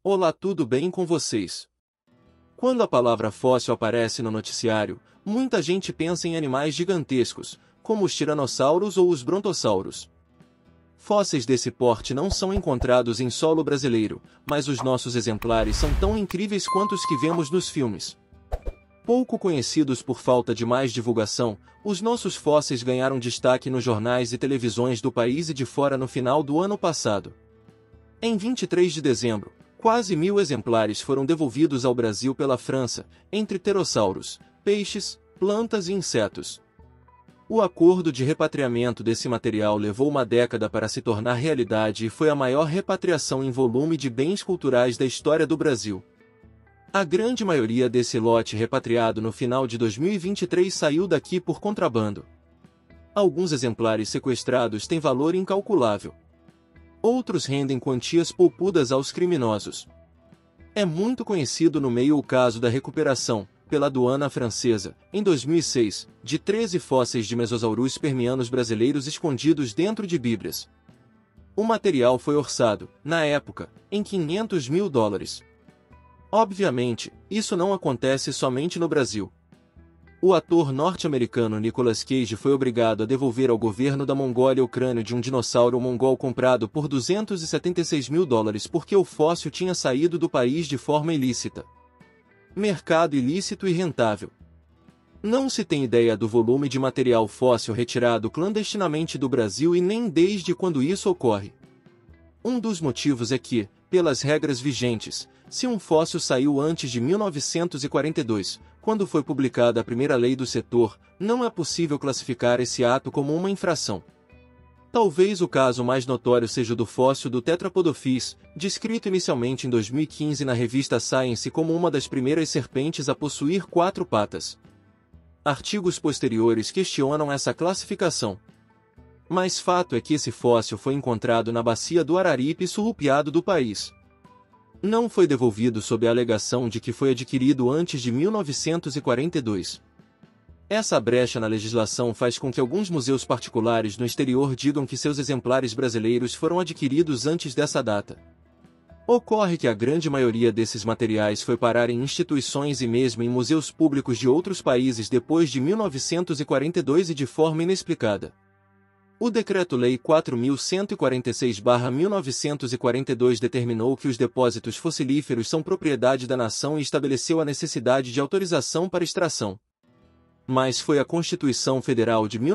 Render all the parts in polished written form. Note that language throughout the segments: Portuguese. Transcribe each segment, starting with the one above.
Olá, tudo bem com vocês? Quando a palavra fóssil aparece no noticiário, muita gente pensa em animais gigantescos, como os tiranossauros ou os brontossauros. Fósseis desse porte não são encontrados em solo brasileiro, mas os nossos exemplares são tão incríveis quanto os que vemos nos filmes. Pouco conhecidos por falta de mais divulgação, os nossos fósseis ganharam destaque nos jornais e televisões do país e de fora no final do ano passado. Em 23 de dezembro, quase 1.000 exemplares foram devolvidos ao Brasil pela França, entre pterossauros, peixes, plantas e insetos. O acordo de repatriamento desse material levou uma década para se tornar realidade e foi a maior repatriação em volume de bens culturais da história do Brasil. A grande maioria desse lote repatriado no final de 2023 saiu daqui por contrabando. Alguns exemplares sequestrados têm valor incalculável. Outros rendem quantias poupudas aos criminosos. É muito conhecido no meio o caso da recuperação, pela aduana francesa, em 2006, de 13 fósseis de mesosaurus permianos brasileiros escondidos dentro de bíblias. O material foi orçado, na época, em US$ 500 mil. Obviamente, isso não acontece somente no Brasil. O ator norte-americano Nicolas Cage foi obrigado a devolver ao governo da Mongólia o crânio de um dinossauro mongol comprado por US$ 276 mil porque o fóssil tinha saído do país de forma ilícita. Mercado ilícito e rentável. Não se tem ideia do volume de material fóssil retirado clandestinamente do Brasil e nem desde quando isso ocorre. Um dos motivos é que, pelas regras vigentes, se um fóssil saiu antes de 1942, quando foi publicada a primeira lei do setor, não é possível classificar esse ato como uma infração. Talvez o caso mais notório seja o do fóssil do Tetrapodophyes, descrito inicialmente em 2015 na revista Science como uma das primeiras serpentes a possuir 4 patas. Artigos posteriores questionam essa classificação. Mas fato é que esse fóssil foi encontrado na bacia do Araripe surrupiado do país. Não foi devolvido sob a alegação de que foi adquirido antes de 1942. Essa brecha na legislação faz com que alguns museus particulares no exterior digam que seus exemplares brasileiros foram adquiridos antes dessa data. Ocorre que a grande maioria desses materiais foi parar em instituições e mesmo em museus públicos de outros países depois de 1942 e de forma inexplicada. O Decreto-Lei 4.146/1942 determinou que os depósitos fossilíferos são propriedade da nação e estabeleceu a necessidade de autorização para extração. Mas foi a Constituição Federal de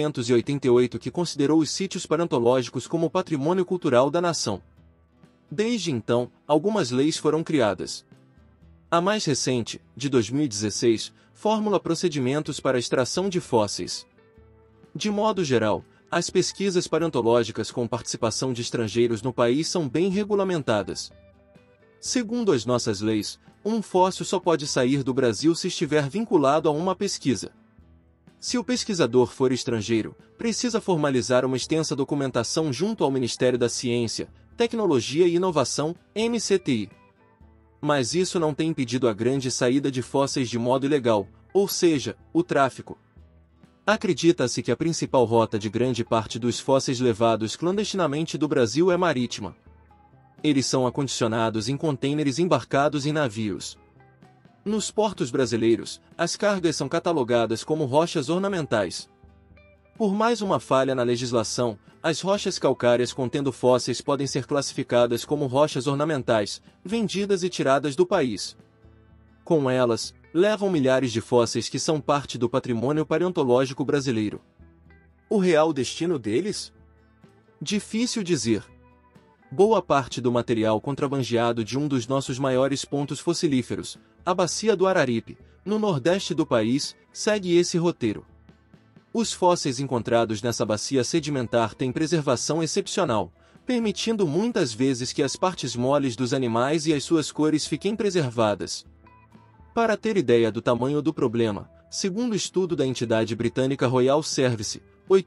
1988 que considerou os sítios paleontológicos como patrimônio cultural da nação. Desde então, algumas leis foram criadas. A mais recente, de 2016, formula procedimentos para a extração de fósseis. De modo geral, as pesquisas paleontológicas com participação de estrangeiros no país são bem regulamentadas. Segundo as nossas leis, um fóssil só pode sair do Brasil se estiver vinculado a uma pesquisa. Se o pesquisador for estrangeiro, precisa formalizar uma extensa documentação junto ao Ministério da Ciência, Tecnologia e Inovação, MCTI. Mas isso não tem impedido a grande saída de fósseis de modo ilegal, ou seja, o tráfico. Acredita-se que a principal rota de grande parte dos fósseis levados clandestinamente do Brasil é marítima. Eles são acondicionados em contêineres embarcados em navios. Nos portos brasileiros, as cargas são catalogadas como rochas ornamentais. Por mais uma falha na legislação, as rochas calcárias contendo fósseis podem ser classificadas como rochas ornamentais, vendidas e tiradas do país. Com elas, levam milhares de fósseis que são parte do patrimônio paleontológico brasileiro. O real destino deles? Difícil dizer. Boa parte do material contrabandeado de um dos nossos maiores pontos fossilíferos, a Bacia do Araripe, no nordeste do país, segue esse roteiro. Os fósseis encontrados nessa bacia sedimentar têm preservação excepcional, permitindo muitas vezes que as partes moles dos animais e as suas cores fiquem preservadas. Para ter ideia do tamanho do problema, segundo o estudo da entidade britânica Royal Service,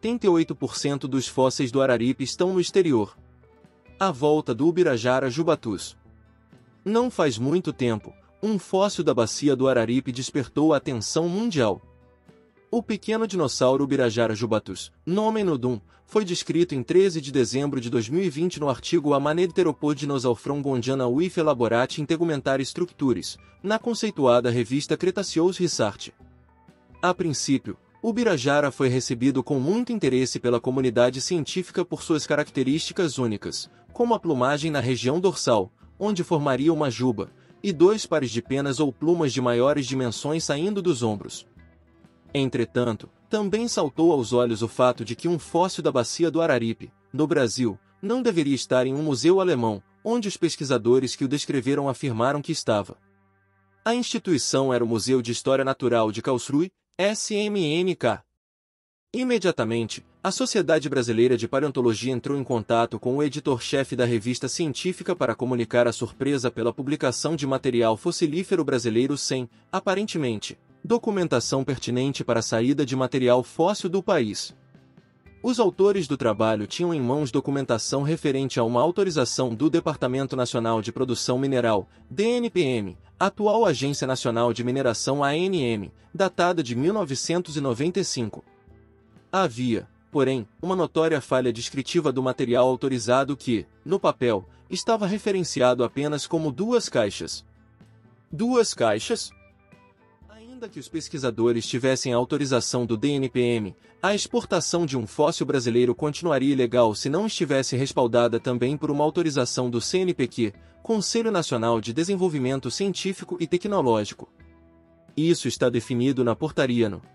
88% dos fósseis do Araripe estão no exterior. À volta do Ubirajara Jubatus. Não faz muito tempo, um fóssil da bacia do Araripe despertou a atenção mundial. O pequeno dinossauro Ubirajara jubatus, Nomen nudum, foi descrito em 13 de dezembro de 2020 no artigo A Manedteropod dinosaufron gondiana with elaborate integumentary structures, na conceituada revista Cretaceous Research. A princípio, o Ubirajara foi recebido com muito interesse pela comunidade científica por suas características únicas, como a plumagem na região dorsal, onde formaria uma juba, e 2 pares de penas ou plumas de maiores dimensões saindo dos ombros. Entretanto, também saltou aos olhos o fato de que um fóssil da bacia do Araripe, no Brasil, não deveria estar em um museu alemão, onde os pesquisadores que o descreveram afirmaram que estava. A instituição era o Museu de História Natural de Karlsruhe, SMNK. Imediatamente, a Sociedade Brasileira de Paleontologia entrou em contato com o editor-chefe da revista científica para comunicar a surpresa pela publicação de material fossilífero brasileiro sem, aparentemente, documentação pertinente para a saída de material fóssil do país. Os autores do trabalho tinham em mãos documentação referente a uma autorização do Departamento Nacional de Produção Mineral, DNPM, atual Agência Nacional de Mineração ANM, datada de 1995. Havia, porém, uma notória falha descritiva do material autorizado que, no papel, estava referenciado apenas como 2 caixas. 2 caixas? Ainda que os pesquisadores tivessem a autorização do DNPM, a exportação de um fóssil brasileiro continuaria ilegal se não estivesse respaldada também por uma autorização do CNPq, Conselho Nacional de Desenvolvimento Científico e Tecnológico. Isso está definido na Portaria No.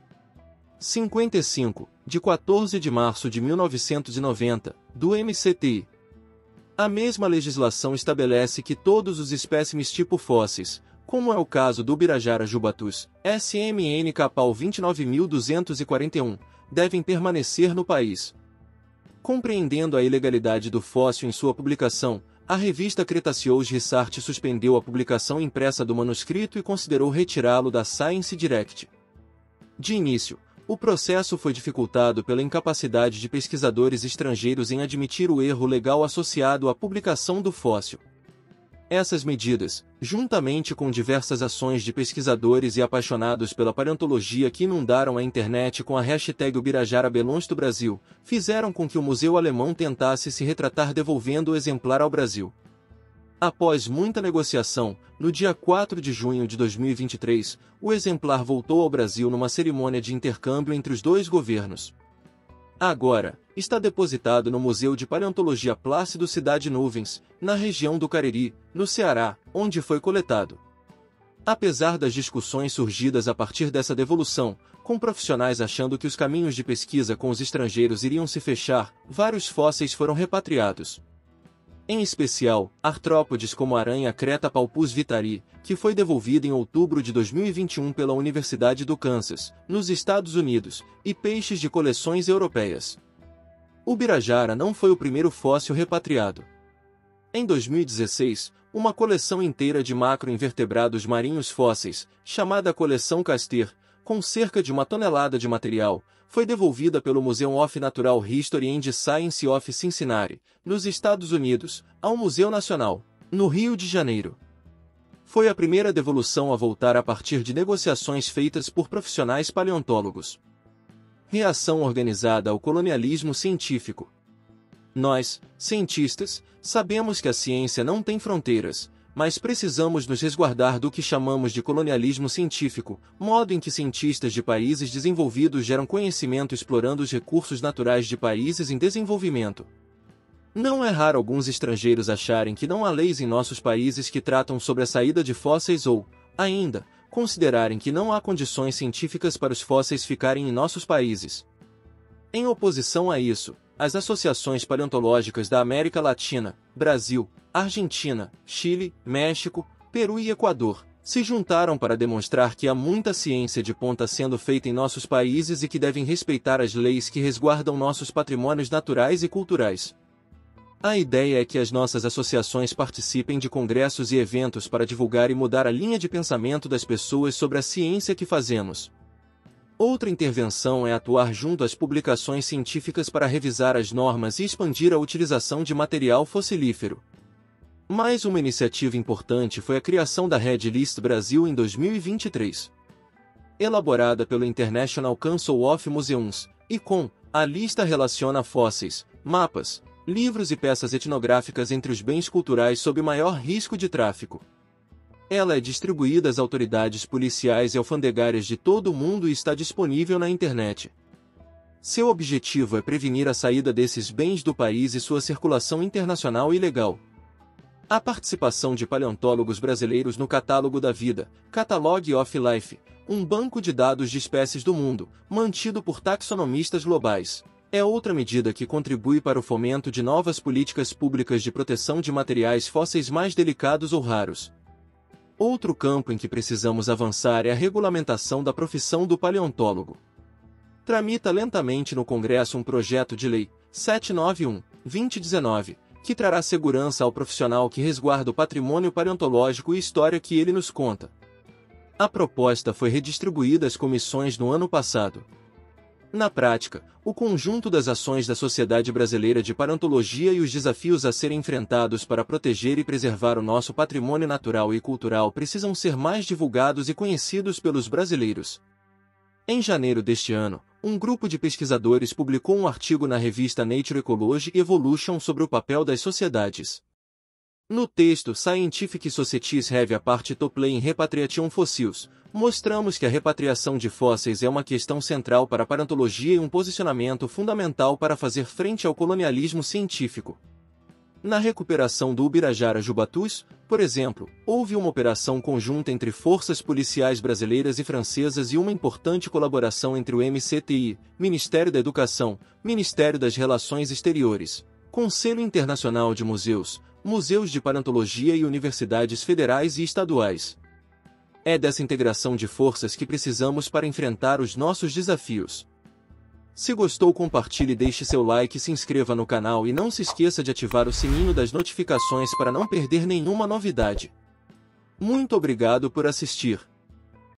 55, de 14 de março de 1990, do MCTI. A mesma legislação estabelece que todos os espécimes tipo fósseis, como é o caso do Ubirajara jubatus, SMNK PAL 29241, devem permanecer no país. Compreendendo a ilegalidade do fóssil em sua publicação, a revista Cretaceous Research suspendeu a publicação impressa do manuscrito e considerou retirá-lo da Science Direct. De início, o processo foi dificultado pela incapacidade de pesquisadores estrangeiros em admitir o erro legal associado à publicação do fóssil. Essas medidas, juntamente com diversas ações de pesquisadores e apaixonados pela paleontologia que inundaram a internet com a hashtag Ubirajara Belongs to Brasil, fizeram com que o museu alemão tentasse se retratar devolvendo o exemplar ao Brasil. Após muita negociação, no dia 4 de junho de 2023, o exemplar voltou ao Brasil numa cerimônia de intercâmbio entre os 2 governos. Agora, está depositado no Museu de Paleontologia Plácido Cidade Nuvens, na região do Cariri, no Ceará, onde foi coletado. Apesar das discussões surgidas a partir dessa devolução, com profissionais achando que os caminhos de pesquisa com os estrangeiros iriam se fechar, vários fósseis foram repatriados. Em especial, artrópodes como a aranha Creta palpus vitari, que foi devolvida em outubro de 2021 pela Universidade do Kansas, nos Estados Unidos, e peixes de coleções europeias. O Ubirajara não foi o primeiro fóssil repatriado. Em 2016, uma coleção inteira de macroinvertebrados marinhos fósseis, chamada Coleção Caster, com cerca de 1 tonelada de material, foi devolvida pelo Museum of Natural History and Science of Cincinnati, nos Estados Unidos, ao Museu Nacional, no Rio de Janeiro. Foi a primeira devolução a voltar a partir de negociações feitas por profissionais paleontólogos. Reação organizada ao colonialismo científico. Nós, cientistas, sabemos que a ciência não tem fronteiras, mas precisamos nos resguardar do que chamamos de colonialismo científico, modo em que cientistas de países desenvolvidos geram conhecimento explorando os recursos naturais de países em desenvolvimento. Não é raro alguns estrangeiros acharem que não há leis em nossos países que tratam sobre a saída de fósseis ou, ainda, considerarem que não há condições científicas para os fósseis ficarem em nossos países. Em oposição a isso, as associações paleontológicas da América Latina, Brasil, Argentina, Chile, México, Peru e Equador se juntaram para demonstrar que há muita ciência de ponta sendo feita em nossos países e que devem respeitar as leis que resguardam nossos patrimônios naturais e culturais. A ideia é que as nossas associações participem de congressos e eventos para divulgar e mudar a linha de pensamento das pessoas sobre a ciência que fazemos. Outra intervenção é atuar junto às publicações científicas para revisar as normas e expandir a utilização de material fossilífero. Mais uma iniciativa importante foi a criação da Red List Brasil em 2023. elaborada pelo International Council of Museums, ICOM. A lista relaciona fósseis, mapas, livros e peças etnográficas entre os bens culturais sob maior risco de tráfico. Ela é distribuída às autoridades policiais e alfandegárias de todo o mundo e está disponível na internet. Seu objetivo é prevenir a saída desses bens do país e sua circulação internacional ilegal. A participação de paleontólogos brasileiros no Catálogo da Vida, Catalogue of Life, um banco de dados de espécies do mundo, mantido por taxonomistas globais, é outra medida que contribui para o fomento de novas políticas públicas de proteção de materiais fósseis mais delicados ou raros. Outro campo em que precisamos avançar é a regulamentação da profissão do paleontólogo. Tramita lentamente no Congresso um projeto de lei, 791/2019, que trará segurança ao profissional que resguarda o patrimônio paleontológico e história que ele nos conta. A proposta foi redistribuída às comissões no ano passado. Na prática, o conjunto das ações da Sociedade Brasileira de Paleontologia e os desafios a serem enfrentados para proteger e preservar o nosso patrimônio natural e cultural precisam ser mais divulgados e conhecidos pelos brasileiros. Em janeiro deste ano, um grupo de pesquisadores publicou um artigo na revista Nature Ecology Evolution sobre o papel das sociedades. No texto Scientific Societies Have a Part to Play in Repatriation Fossils, mostramos que a repatriação de fósseis é uma questão central para a paleontologia e um posicionamento fundamental para fazer frente ao colonialismo científico. Na recuperação do Ubirajara Jubatus, por exemplo, houve uma operação conjunta entre forças policiais brasileiras e francesas e uma importante colaboração entre o MCTI, Ministério da Educação, Ministério das Relações Exteriores, Conselho Internacional de Museus, Museus de Paleontologia e universidades federais e estaduais. É dessa integração de forças que precisamos para enfrentar os nossos desafios. Se gostou, compartilhe e deixe seu like e se inscreva no canal e não se esqueça de ativar o sininho das notificações para não perder nenhuma novidade. Muito obrigado por assistir.